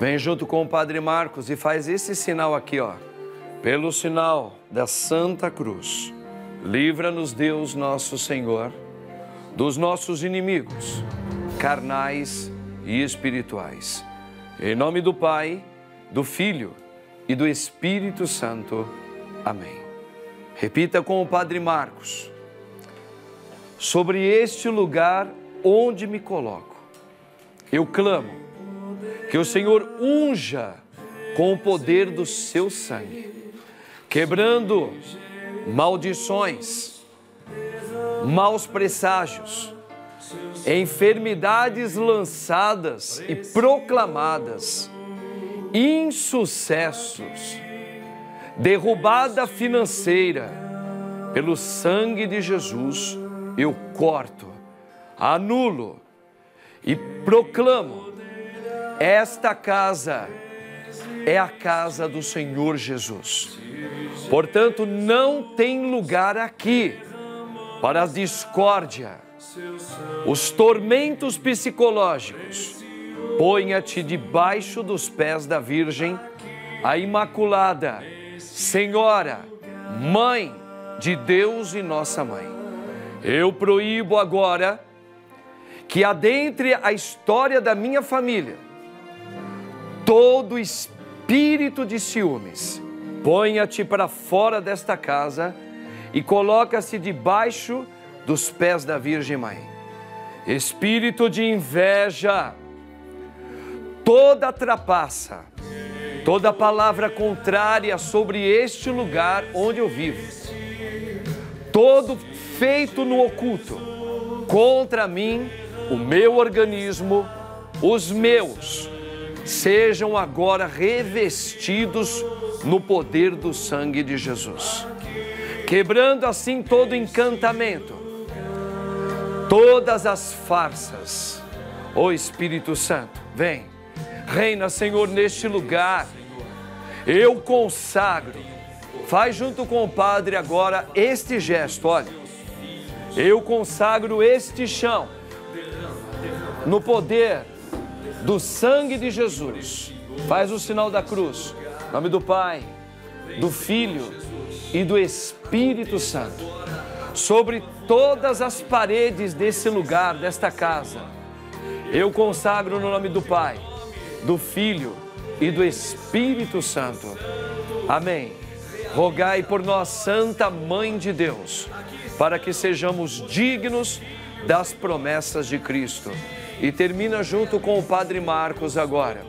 Vem junto com o Padre Marcos e faz esse sinal aqui, ó. Pelo sinal da Santa Cruz, livra-nos Deus nosso Senhor dos nossos inimigos, carnais e espirituais. Em nome do Pai, do Filho e do Espírito Santo. Amém. Repita com o Padre Marcos. Sobre este lugar onde me coloco, eu clamo que o Senhor unja com o poder do seu sangue, quebrando maldições, maus presságios, enfermidades lançadas e proclamadas, insucessos, derrubada financeira. Pelo sangue de Jesus, eu corto, anulo e proclamo: esta casa é a casa do Senhor Jesus. Portanto, não tem lugar aqui para a discórdia, os tormentos psicológicos. Ponha-te debaixo dos pés da Virgem, a Imaculada, Senhora, Mãe de Deus e Nossa Mãe. Eu proíbo agora que adentre a história da minha família todo espírito de ciúmes. Ponha-te para fora desta casa e coloca-se debaixo dos pés da Virgem Mãe. Espírito de inveja, toda trapaça, toda palavra contrária sobre este lugar onde eu vivo, todo feito no oculto contra mim, o meu organismo, os meus, sejam agora revestidos no poder do sangue de Jesus, quebrando assim todo encantamento, todas as farsas. Ó Espírito Santo, vem, reina, Senhor, neste lugar. Eu consagro, faz junto com o Padre agora este gesto, olha. Eu consagro este chão no poder do sangue de Jesus. Faz o sinal da cruz. Em nome do Pai, do Filho e do Espírito Santo. Sobre todas as paredes desse lugar, desta casa, eu consagro no nome do Pai, do Filho e do Espírito Santo. Amém. Rogai por nós, Santa Mãe de Deus, para que sejamos dignos das promessas de Cristo. E termina junto com o Padre Marcos agora.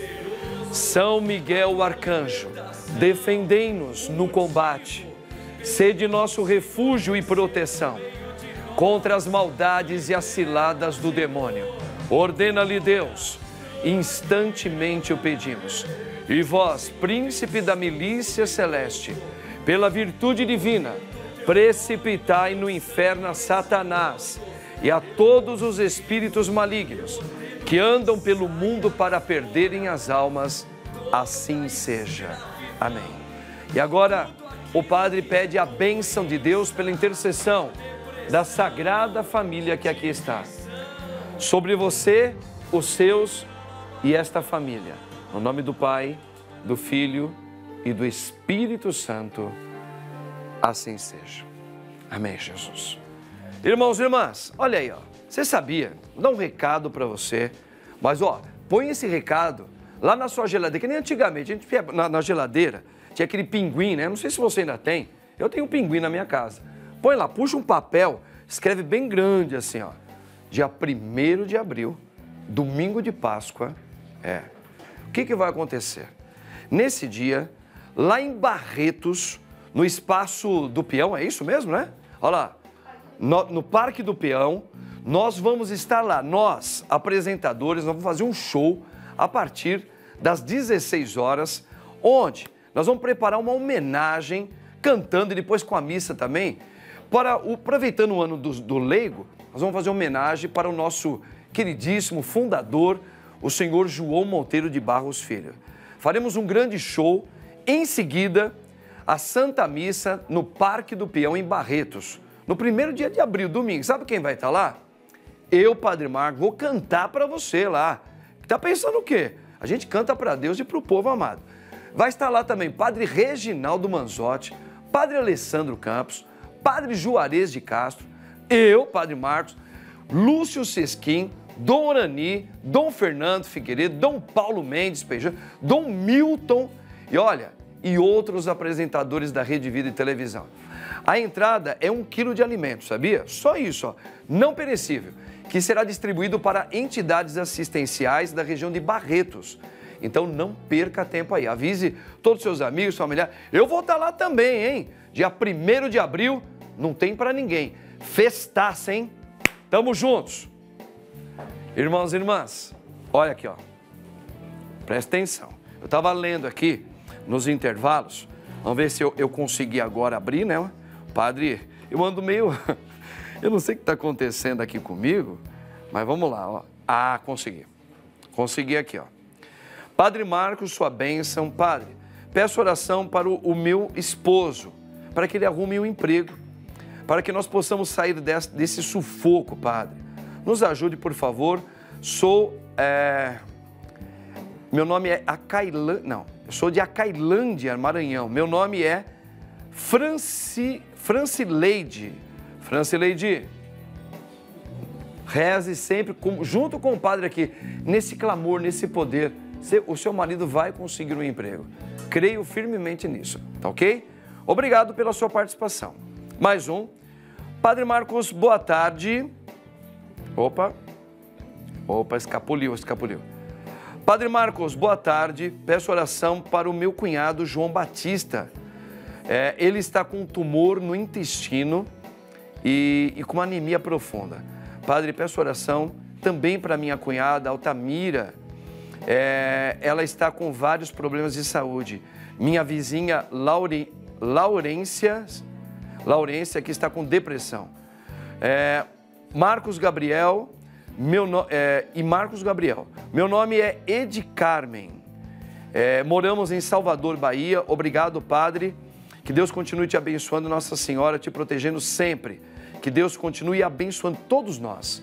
São Miguel Arcanjo, defendei-nos no combate. Sede nosso refúgio e proteção contra as maldades e as ciladas do demônio. Ordena-lhe Deus, instantemente o pedimos. E vós, príncipe da milícia celeste, pela virtude divina, precipitai no inferno a Satanás e a todos os espíritos malignos que andam pelo mundo para perderem as almas. Assim seja. Amém. E agora o Padre pede a bênção de Deus pela intercessão da Sagrada Família que aqui está, sobre você, os seus e esta família. No nome do Pai, do Filho e do Espírito Santo. Assim seja. Amém, Jesus. Irmãos e irmãs, olha aí, ó. Você sabia? Vou dar um recado para você. Mas, ó, põe esse recado lá na sua geladeira, que nem antigamente. A gente na geladeira tinha aquele pinguim, né? Não sei se você ainda tem. Eu tenho um pinguim na minha casa. Põe lá, puxa um papel, escreve bem grande assim, ó. Dia 1º de abril, domingo de Páscoa. O que vai acontecer? Nesse dia, lá em Barretos, no Espaço do Peão, é isso mesmo, né? Olha lá. No Parque do Peão, nós vamos estar lá, nós, apresentadores, nós vamos fazer um show a partir das 16 horas, onde nós vamos preparar uma homenagem, cantando e depois com a missa também, aproveitando o ano do leigo, nós vamos fazer uma homenagem para o nosso queridíssimo fundador, o senhor João Monteiro de Barros Filho. Faremos um grande show, em seguida, a Santa Missa no Parque do Peão, em Barretos. No 1º dia de abril, domingo. Sabe quem vai estar lá? Eu, Padre Marcos, vou cantar para você lá. Tá pensando o quê? A gente canta para Deus e para o povo amado. Vai estar lá também Padre Reginaldo Manzotti, Padre Alessandro Campos, Padre Juarez de Castro, eu, Padre Marcos, Lúcio Sesquim, Dom Orani, Dom Fernando Figueiredo, Dom Paulo Mendes Peixoto, Dom Milton e olha, e outros apresentadores da Rede Vida e Televisão. A entrada é 1 quilo de alimento, sabia? Só isso, ó, não perecível, que será distribuído para entidades assistenciais da região de Barretos. Então não perca tempo aí, avise todos os seus amigos, familiares. Eu vou estar lá também, hein? Dia 1º de abril, não tem para ninguém. Festaça, hein? Tamo juntos. Irmãos e irmãs, olha aqui, ó. Presta atenção. Eu estava lendo aqui nos intervalos. Vamos ver se eu consegui agora abrir, né? Padre, eu ando meio... Eu não sei o que está acontecendo aqui comigo, mas vamos lá, ó. Ah, consegui. Consegui aqui, ó. Padre Marcos, sua bênção. Padre, peço oração para o meu esposo, para que ele arrume um emprego, para que nós possamos sair desse sufoco, Padre. Nos ajude, por favor. Meu nome é eu sou de Acailândia, Maranhão. Meu nome é Francileide. Francileide, reze sempre junto com o Padre aqui, nesse clamor, nesse poder. O seu marido vai conseguir um emprego. Creio firmemente nisso, tá ok? Obrigado pela sua participação. Mais um. Padre Marcos, boa tarde. Opa, escapuliu. Padre Marcos, boa tarde. Peço oração para o meu cunhado João Batista. Ele está com um tumor no intestino e com uma anemia profunda. Padre, peço oração também para minha cunhada Altamira. Ela está com vários problemas de saúde. Minha vizinha Laurência, que está com depressão. Marcos Gabriel, Marcos Gabriel. Meu nome é Edi Carmen. Moramos em Salvador, Bahia. Obrigado, Padre. Que Deus continue te abençoando, Nossa Senhora, te protegendo sempre. Que Deus continue abençoando todos nós.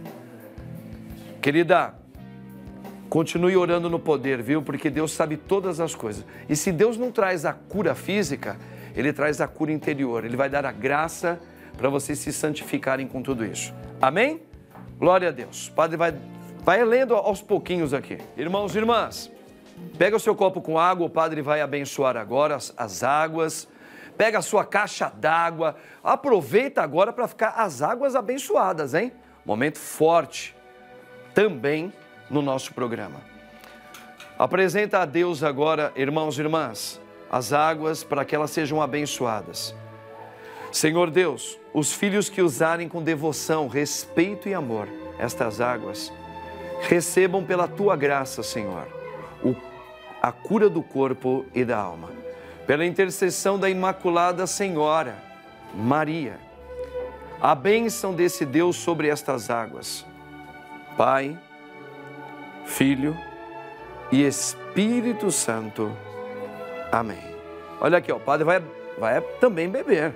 Querida, continue orando no poder, viu? Porque Deus sabe todas as coisas. E se Deus não traz a cura física, Ele traz a cura interior. Ele vai dar a graça para vocês se santificarem com tudo isso. Amém? Glória a Deus. Padre vai lendo aos pouquinhos aqui. Irmãos e irmãs, pega o seu copo com água, o Padre vai abençoar agora as águas. Pega a sua caixa d'água. Aproveita agora para ficar as águas abençoadas, hein? Momento forte também no nosso programa. Apresenta a Deus agora, irmãos e irmãs, as águas para que elas sejam abençoadas. Senhor Deus, os filhos que usarem com devoção, respeito e amor estas águas, recebam pela Tua graça, Senhor, a cura do corpo e da alma. Pela intercessão da Imaculada Senhora, Maria, a bênção desse Deus sobre estas águas. Pai, Filho e Espírito Santo. Amém. Olha aqui, ó, o Padre vai também beber.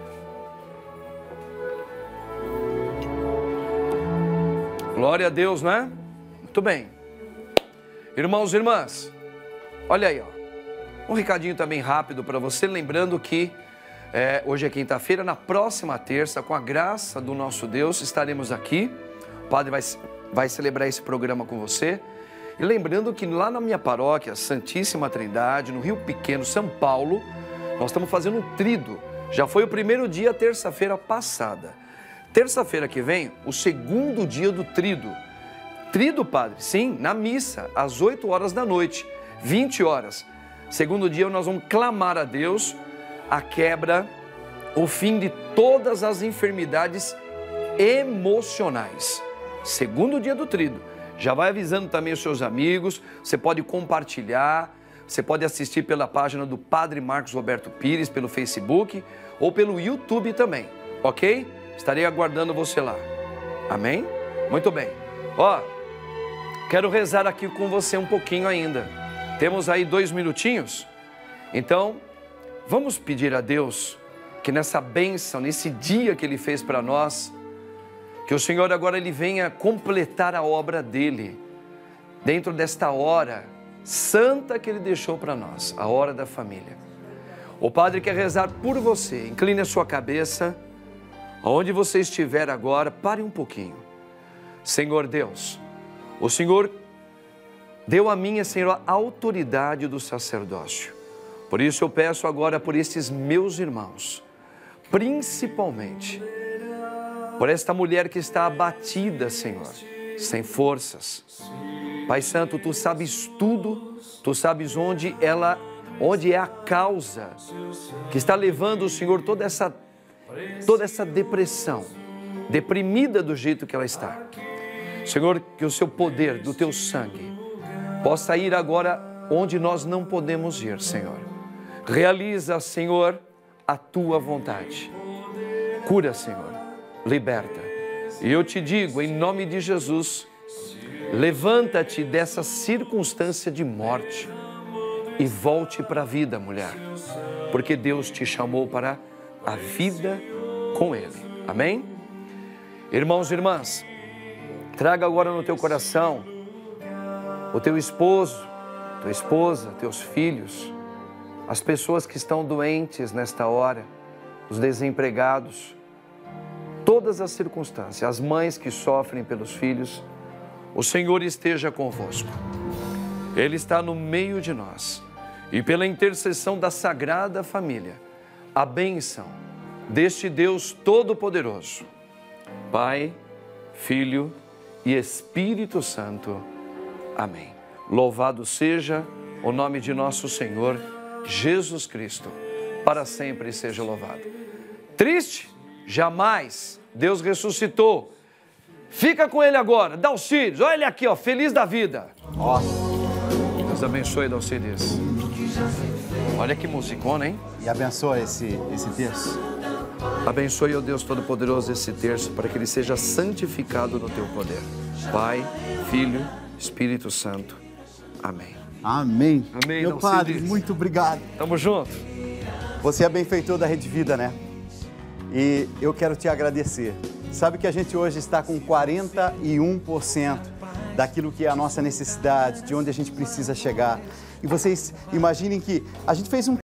Glória a Deus, né? Muito bem. Irmãos e irmãs, olha aí, ó. Um recadinho também rápido para você, lembrando que hoje é quinta-feira, na próxima terça, com a graça do nosso Deus, estaremos aqui. O Padre vai celebrar esse programa com você. E lembrando que lá na minha paróquia, Santíssima Trindade, no Rio Pequeno, São Paulo, nós estamos fazendo um tríduo. Já foi o primeiro dia, terça-feira passada. Terça-feira que vem, o segundo dia do tríduo. Tríduo, Padre? Sim, na missa, às 8 horas da noite, 20 horas. Segundo dia, nós vamos clamar a Deus a quebra, o fim de todas as enfermidades emocionais. Segundo dia do tríduo. Já vai avisando também os seus amigos, você pode compartilhar, você pode assistir pela página do Padre Marcos Roberto Pires, pelo Facebook ou pelo YouTube também, ok? Estarei aguardando você lá. Amém? Muito bem. Ó, quero rezar aqui com você um pouquinho ainda. Temos aí 2 minutinhos? Então, vamos pedir a Deus que nessa bênção, nesse dia que Ele fez para nós, que o Senhor agora Ele venha completar a obra dEle dentro desta hora santa que Ele deixou para nós, a hora da família. O Padre quer rezar por você. Incline a sua cabeça. Aonde você estiver agora, pare um pouquinho. Senhor Deus, o Senhor deu a mim, Senhor, a autoridade do sacerdócio. Por isso eu peço agora por estes meus irmãos, principalmente por esta mulher que está abatida, Senhor, sem forças. Pai Santo, Tu sabes tudo, Tu sabes onde é a causa que está levando o Senhor toda essa depressão, deprimida do jeito que ela está. Senhor, que o Seu poder, do Teu sangue, possa ir agora onde nós não podemos ir, Senhor. Realiza, Senhor, a Tua vontade. Cura, Senhor, liberta. E eu te digo, em nome de Jesus, levanta-te dessa circunstância de morte e volte para a vida, mulher, porque Deus te chamou para a vida com Ele. Amém? Irmãos e irmãs, traga agora no teu coração o teu esposo, tua esposa, teus filhos, as pessoas que estão doentes nesta hora, os desempregados, todas as circunstâncias, as mães que sofrem pelos filhos. O Senhor esteja convosco. Ele está no meio de nós. E pela intercessão da Sagrada Família, a bênção deste Deus Todo-Poderoso, Pai, Filho e Espírito Santo. Amém. Louvado seja o nome de nosso Senhor Jesus Cristo. Para sempre seja louvado. Triste? Jamais. Deus ressuscitou. Fica com Ele agora. Dalcírios, olha ele aqui, ó, feliz da vida. Deus abençoe, Dalcírios. Olha que musicona, hein? E abençoa esse terço. Abençoe, ó Deus Todo-Poderoso, esse terço, para que ele seja santificado no teu poder. Pai, Filho, Espírito Santo. Amém. Amém. Amém. Meu Padre, muito obrigado. Tamo junto. Você é benfeitor da Rede Vida, né? E eu quero te agradecer. Sabe que a gente hoje está com 41% daquilo que é a nossa necessidade, de onde a gente precisa chegar. E vocês imaginem que a gente fez um